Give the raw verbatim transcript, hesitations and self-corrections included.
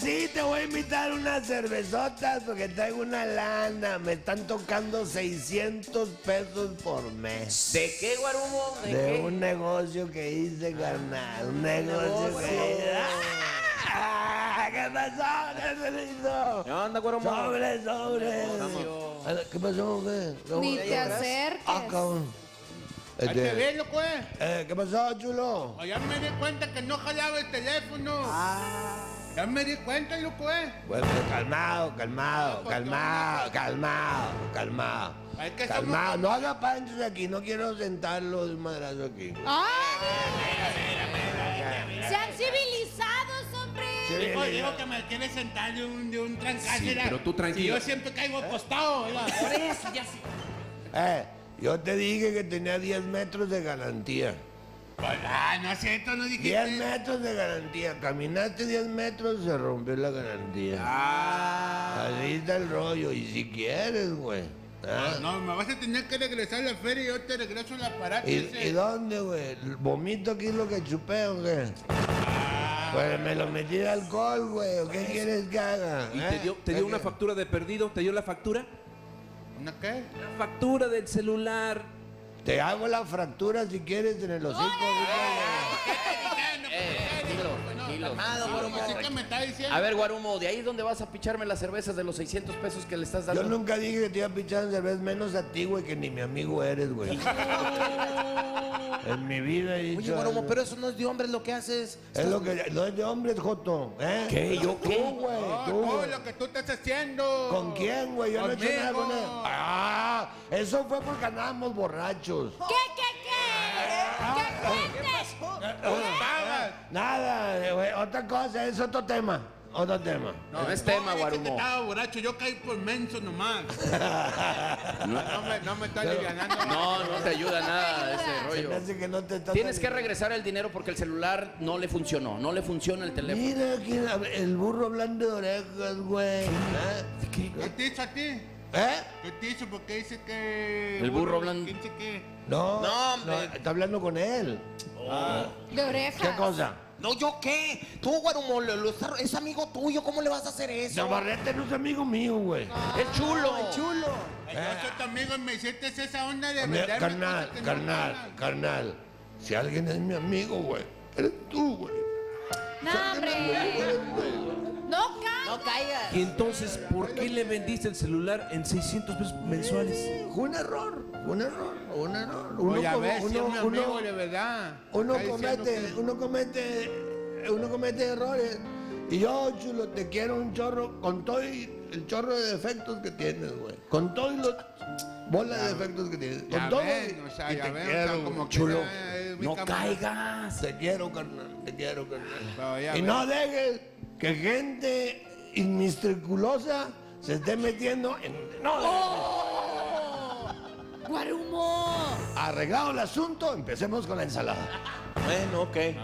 sí, te voy a invitar unas cervezotas porque traigo una lana. Me están tocando seiscientos pesos por mes. ¿De qué, Guarumo? De, ¿De, de qué? un negocio que hice, carnal. Un negocio, negocio. que hice. ¡Ah! ¿Qué pasó? ¿Qué se hizo? ¿Qué onda, Guarumo? Sobre, sobre. ¿Qué pasó? ¿Qué? Ni te acerques. Ah, cabrón. Hay que Este, verlo, pues. eh, ¿Qué pasó, chulo? Ya me di cuenta que no jalaba el teléfono. Ah. Ya me di cuenta, loco, pues. Bueno, calmado, calmado, pues, calmado, calmado, calmado. Es que Calmado, somos- no haga panchos aquí, no quiero sentarlo de un madrazo aquí. Sean civilizados, hombre. Sí. Digo, digo que me quiere sentar de un, de un trancazo. Sí, mira. pero tú tranquilo. Si yo siempre caigo acostado, mira. Por eso, ya sí. Eh, yo te dije que tenía diez metros de garantía. Ah, no es cierto, no diez dijiste. metros de garantía. Caminaste diez metros, se rompió la garantía. Ah. Ahí está el rollo, y si quieres, güey. ¿Ah? No, me vas a tener que regresar a la feria y yo te regreso el aparato. ¿Y, ese. ¿Y dónde, güey? ¿Vomito aquí lo que chupé o qué? Ah. Pues me lo metí de alcohol, güey. ¿O qué quieres que haga? ¿Y ¿Eh? te dio, te dio una factura de perdido? ¿Te dio la factura? ¿Una qué? La factura del celular. Te hago la fractura si quieres en el hocico. Eh, tranquilo, tranquilo. Calmado, Guarumo. ¿Qué que me está diciendo? A ver, Guarumo, ¿de ahí dónde vas a picharme las cervezas de los seiscientos pesos que le estás dando? Yo nunca dije que te iba a pichar en cerveza, menos a ti, güey, que ni mi amigo eres, güey. En mi vida he dicho. Oye, Guarumo, algo. pero eso no es de hombres lo que haces. Es lo que. No es de hombres, Joto. ¿Eh? ¿Qué? ¿Yo qué? Tú, güey. No, Tú, no, güey. lo que tú estás haciendo. ¿Con quién, güey? Yo no he hecho nada con él. Conmigo. Ah, eso fue porque andábamos borrachos. ¿Qué, qué, qué? ¿Qué cuentes? Pagas. Nada, güey. Otra cosa, es otro tema. Otro tema. No es tema, dice que Guarumo. estaba borracho, yo caí por menso nomás. no, me, no me está alivianando. No, no te ayuda nada ese Se me rollo. hace que no te estás Tienes que aliviando. regresar el dinero porque el celular no le funcionó. No le funciona el teléfono. Mira aquí el burro hablando de orejas, güey. ¿Eh? ¿Qué te hizo a ti? ¿Eh? ¿Qué te hizo? Porque dice que... El burro hablando- ¿Quién dice qué? No, No, hombre. está hablando con él. De orejas. ¿Qué cosa? No, ¿yo qué? Tú, Guarumo, lo- lo está- es amigo tuyo, ¿cómo le vas a hacer eso? Navarrete no es amigo mío, güey. Es chulo. El chulo. Yo soy tu amigo y me hiciste esa onda de Mira, venderme carnal, cosas que no carnal, ganan. carnal. Si alguien es mi amigo, güey, eres tú, güey. No, hombre. No caigas. No caigas. Y entonces, ¿por qué le vendiste el celular en seiscientos pesos mensuales? Fue un error, fue un error, un error. Uno, Oye, a como- ver, si es uno, mi uno- amigo de verdad. uno Está diciendo comete, que- uno comete, uno comete errores. Y yo, chulo, te quiero un chorro con todo y el chorro de defectos que tienes, güey. Con todos los bolas de defectos que tienes. Con Ya todo. ven, o sea, y ya te ven, o quiero, sea, como güey. que Chulo. es mi No camarada. caigas. Te quiero, carnal, te quiero, carnal. Pero ya Y ven. no dejes que gente inmisculosa se esté metiendo en... No, Guarumo. arreglado el asunto, empecemos con la ensalada. Bueno, ok.